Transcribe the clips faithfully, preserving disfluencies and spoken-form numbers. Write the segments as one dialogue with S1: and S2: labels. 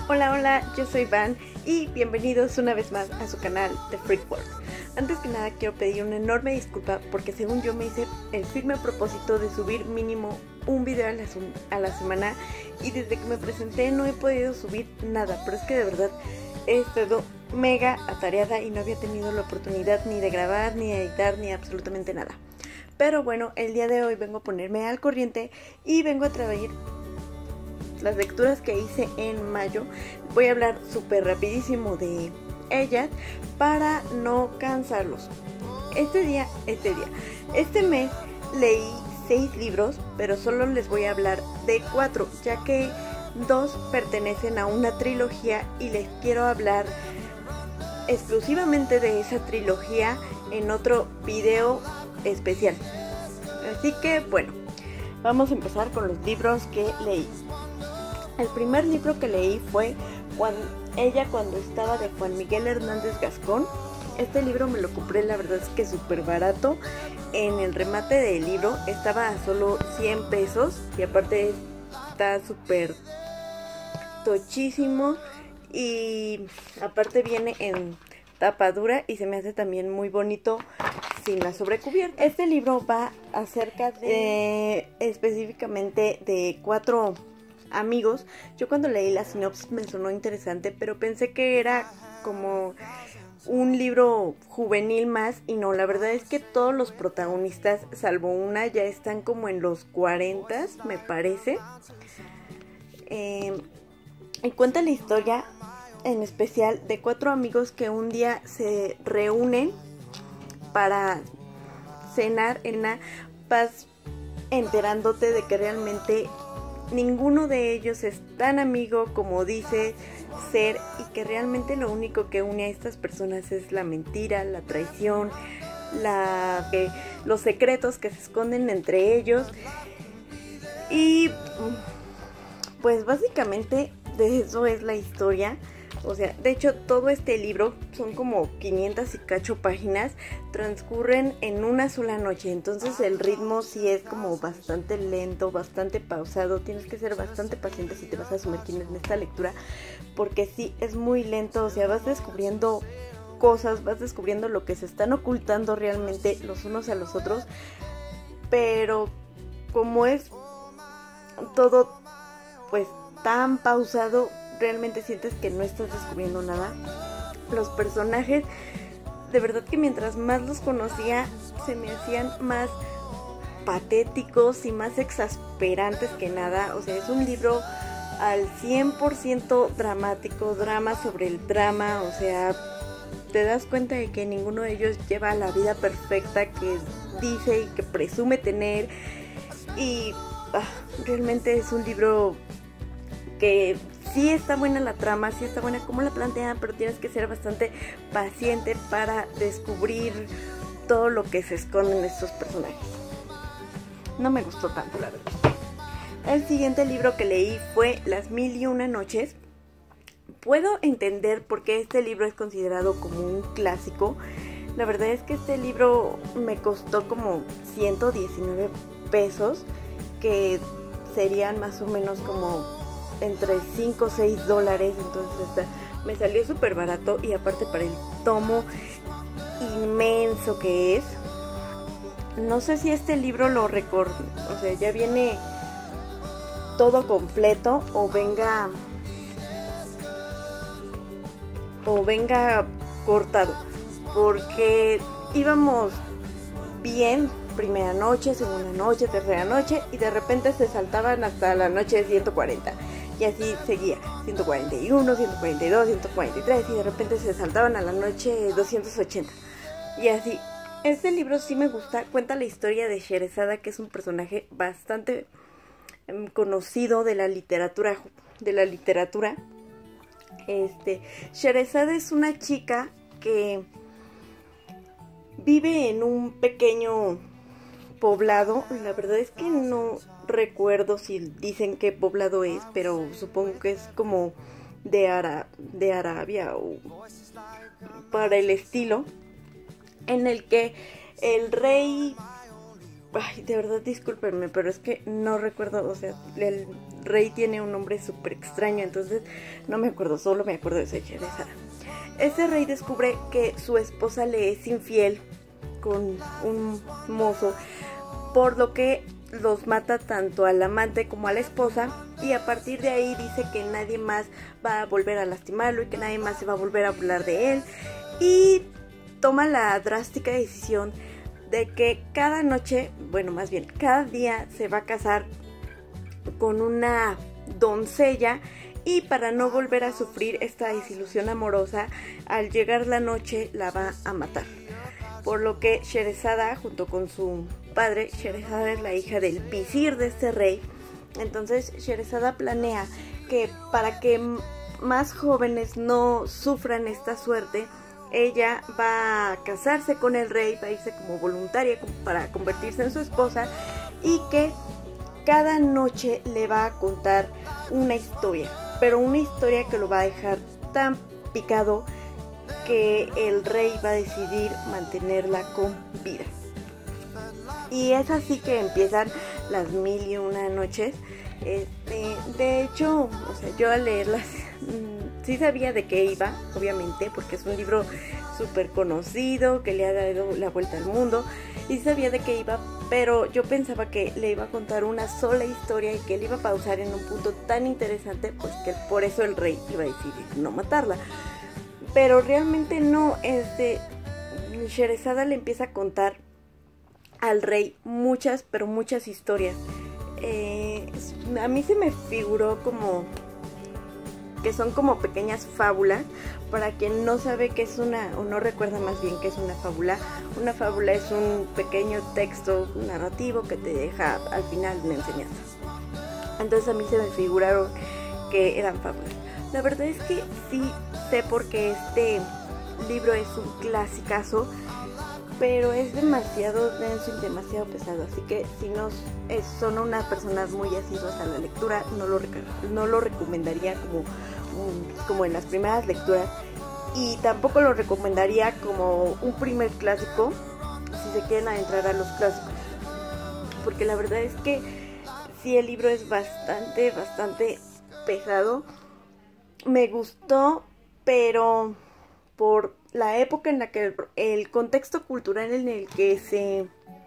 S1: Hola, hola, yo soy Van y bienvenidos una vez más a su canal de Freak World. Antes que nada quiero pedir una enorme disculpa porque según yo me hice el firme propósito de subir mínimo un video a la, a la semana y desde que me presenté no he podido subir nada, pero es que de verdad he estado mega atareada y no había tenido la oportunidad ni de grabar, ni de editar, ni absolutamente nada. Pero bueno, el día de hoy vengo a ponerme al corriente y vengo a traer las lecturas que hice en mayo. Voy a hablar súper rapidísimo de ellas para no cansarlos. Este día, este día, este mes leí seis libros, pero solo les voy a hablar de cuatro, ya que dos pertenecen a una trilogía y les quiero hablar exclusivamente de esa trilogía en otro video especial. Así que bueno, vamos a empezar con los libros que leí. El primer libro que leí fue cuando, Ella cuando estaba, de Juan Miguel Hernández Gascón. Este libro me lo compré, la verdad es que súper barato. En el remate del libro estaba a solo cien pesos y aparte está súper tochísimo y aparte viene en tapa dura y se me hace también muy bonito sin la sobrecubierta. Este libro va acerca de eh, específicamente de cuatro amigos. Yo cuando leí la sinopsis me sonó interesante, pero pensé que era como un libro juvenil más y no, la verdad es que todos los protagonistas, salvo una, ya están como en los cuarentas, me parece. Eh, y cuenta la historia en especial de cuatro amigos que un día se reúnen para cenar en una paz, enterándote de que realmente ninguno de ellos es tan amigo como dice ser y que realmente lo único que une a estas personas es la mentira, la traición, la, eh, los secretos que se esconden entre ellos. Y pues básicamente de eso es la historia. O sea, de hecho todo este libro son como quinientas y cacho páginas, transcurren en una sola noche, entonces el ritmo sí es como bastante lento, bastante pausado, tienes que ser bastante paciente si te vas a sumergir en esta lectura, porque sí es muy lento, o sea, vas descubriendo cosas, vas descubriendo lo que se están ocultando realmente los unos a los otros, pero como es todo pues tan pausado, realmente sientes que no estás descubriendo nada. Los personajes, de verdad que mientras más los conocía, se me hacían más patéticos y más exasperantes que nada. O sea, es un libro al cien por ciento dramático, drama sobre el drama. O sea, te das cuenta de que ninguno de ellos lleva la vida perfecta que dice y que presume tener. Y ah, realmente es un libro que sí está buena la trama, sí está buena como la plantean, pero tienes que ser bastante paciente para descubrir todo lo que se esconde en estos personajes. No me gustó tanto, la verdad. El siguiente libro que leí fue Las mil y una noches. Puedo entender por qué este libro es considerado como un clásico. La verdad es que este libro me costó como ciento diecinueve pesos, que serían más o menos como entre cinco o seis dólares, entonces esta, me salió súper barato y aparte para el tomo inmenso que es. No sé si este libro lo recorre, o sea, ya viene todo completo o venga o venga cortado, porque íbamos bien primera noche, segunda noche, tercera noche y de repente se saltaban hasta la noche de ciento cuarenta. Y así seguía, ciento cuarenta y uno, ciento cuarenta y dos, ciento cuarenta y tres y de repente se saltaban a la noche doscientos ochenta. Y así, este libro sí me gusta, cuenta la historia de Sherezada, que es un personaje bastante um, conocido de la literatura, de la literatura. Este, Sherezada es una chica que vive en un pequeño poblado, la verdad es que no recuerdo si dicen qué poblado es, pero supongo que es como de, Ara, de Arabia o para el estilo, en el que el rey Ay, de verdad discúlpenme, pero es que no recuerdo, o sea, el rey tiene un nombre súper extraño, entonces no me acuerdo, solo me acuerdo de Sherezada. Ese rey descubre que su esposa le es infiel con un mozo, por lo que los mata tanto al amante como a la esposa, y a partir de ahí dice que nadie más va a volver a lastimarlo y que nadie más se va a volver a burlar de él, y toma la drástica decisión de que cada noche, bueno, más bien cada día se va a casar con una doncella, y para no volver a sufrir esta desilusión amorosa, al llegar la noche la va a matar. Por lo que Sherezada, junto con su padre, Sherezada es la hija del visir de este rey, entonces Sherezada planea que para que más jóvenes no sufran esta suerte, ella va a casarse con el rey, va a irse como voluntaria para convertirse en su esposa, y que cada noche le va a contar una historia, pero una historia que lo va a dejar tan picado que el rey va a decidir mantenerla con vida. Y es así que empiezan las mil y una noches. Este, de hecho, o sea, yo al leerlas mmm, sí sabía de qué iba, obviamente, porque es un libro súper conocido que le ha dado la vuelta al mundo, y sabía de qué iba, pero yo pensaba que le iba a contar una sola historia y que él iba a pausar en un punto tan interesante, pues que por eso el rey iba a decidir no matarla. Pero realmente no, este, Sherezada le empieza a contar al rey muchas, pero muchas historias. Eh, a mí se me figuró como que son como pequeñas fábulas. Para quien no sabe qué es una, o no recuerda más bien qué es una fábula, una fábula es un pequeño texto narrativo que te deja al final una enseñanza. Entonces a mí se me figuraron que eran fábulas. La verdad es que sí sé porque este libro es un clasicazo, pero es demasiado denso y demasiado pesado, así que si no es, son unas personas muy asiduas a la lectura, no lo, no lo recomendaría como, un, como en las primeras lecturas, y tampoco lo recomendaría como un primer clásico si se quieren adentrar a los clásicos, porque la verdad es que sí, el libro es bastante, bastante pesado. Me gustó, pero por la época en la que el, el contexto cultural en el que se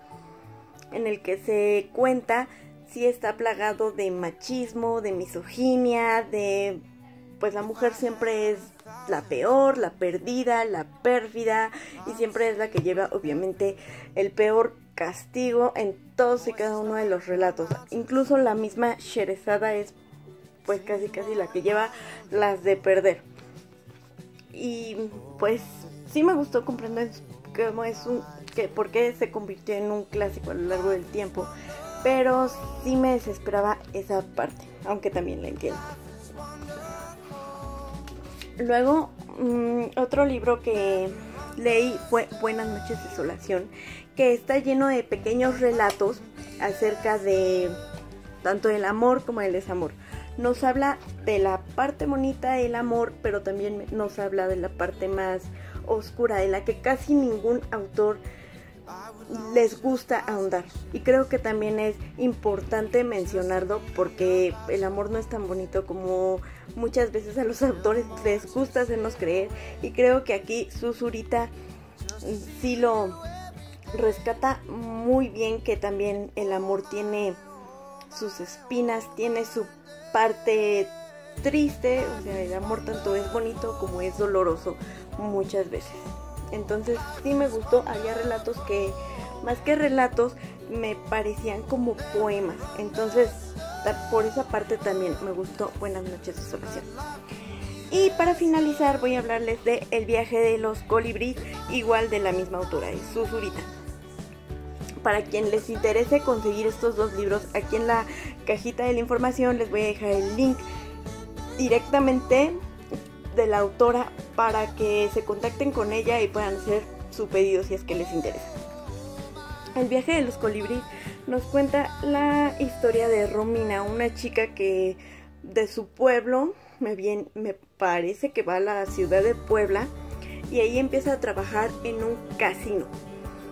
S1: en el que se cuenta sí está plagado de machismo, de misoginia, de pues la mujer siempre es la peor, la perdida, la pérfida, y siempre es la que lleva obviamente el peor castigo en todos y cada uno de los relatos. Incluso la misma Sherezada es pues casi casi la que lleva las de perder. Y pues sí me gustó comprender cómo es un, que, por qué se convirtió en un clásico a lo largo del tiempo, pero sí me desesperaba esa parte, aunque también la entiendo. Luego, mmm, otro libro que leí fue Buenas noches, desolación, que está lleno de pequeños relatos acerca de tanto el amor como el desamor. Nos habla de la parte bonita del amor, pero también nos habla de la parte más oscura, de la que casi ningún autor les gusta ahondar. Y creo que también es importante mencionarlo porque el amor no es tan bonito como muchas veces a los autores les gusta hacernos creer. Y creo que aquí Susurita sí lo rescata muy bien, que también el amor tiene sus espinas, tiene su parte triste, o sea, el amor tanto es bonito como es doloroso muchas veces. Entonces sí me gustó, había relatos que, más que relatos, me parecían como poemas. Entonces, por esa parte también me gustó Buenas noches, desolación. Y para finalizar voy a hablarles de El viaje de los colibríes, igual de la misma autora, es Susurita. Para quien les interese conseguir estos dos libros, aquí en la cajita de la información les voy a dejar el link directamente de la autora para que se contacten con ella y puedan hacer su pedido si es que les interesa. El viaje de los colibríes nos cuenta la historia de Romina, una chica que de su pueblo, me, bien, me parece que va a la ciudad de Puebla, y ahí empieza a trabajar en un casino.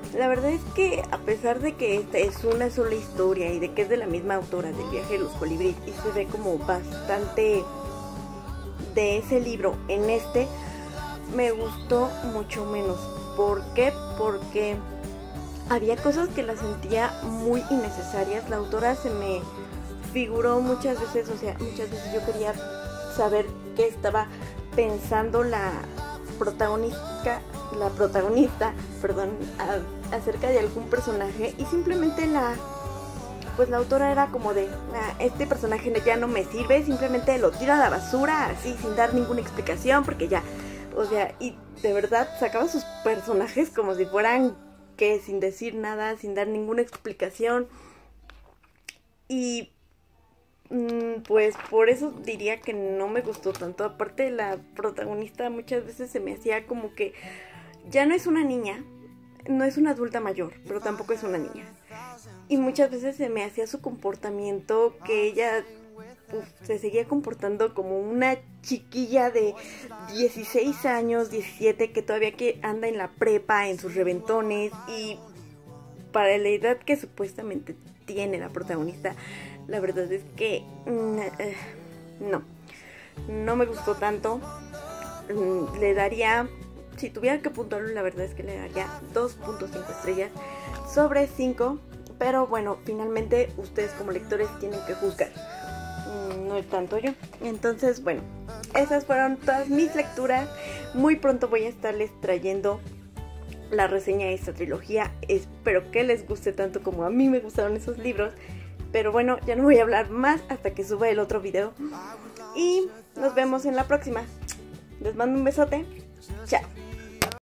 S1: la verdad es que a pesar de que esta es una sola historia y de que es de la misma autora del viaje de los colibríes y se ve como bastante de ese libro en este, me gustó mucho menos. ¿Por qué? Porque había cosas que las sentía muy innecesarias. La autora se me figuró muchas veces, o sea, muchas veces yo quería saber qué estaba pensando la protagonista, la protagonista, perdón, a, acerca de algún personaje, y simplemente la, pues la autora era como de, ah, este personaje ya no me sirve, simplemente lo tiro a la basura, así, sin dar ninguna explicación, porque ya, o sea, y de verdad sacaba sus personajes como si fueran que sin decir nada, sin dar ninguna explicación, y pues por eso diría que no me gustó tanto. Aparte, la protagonista muchas veces se me hacía como que ya no es una niña, no es una adulta mayor, pero tampoco es una niña. Y muchas veces se me hacía su comportamiento que ella uf, se seguía comportando como una chiquilla de dieciséis años, diecisiete, que todavía que anda en la prepa, en sus reventones, y para la edad que supuestamente tiene la protagonista, la verdad es que no, no me gustó tanto. Le daría, si tuviera que puntuarlo, la verdad es que le daría dos punto cinco estrellas sobre cinco, pero bueno, finalmente ustedes como lectores tienen que juzgar, no es tanto yo. Entonces, bueno, esas fueron todas mis lecturas. Muy pronto voy a estarles trayendo la reseña de esta trilogía. Espero que les guste tanto como a mí me gustaron esos libros. Pero bueno, ya no voy a hablar más hasta que suba el otro video. Y nos vemos en la próxima. Les mando un besote. Chao.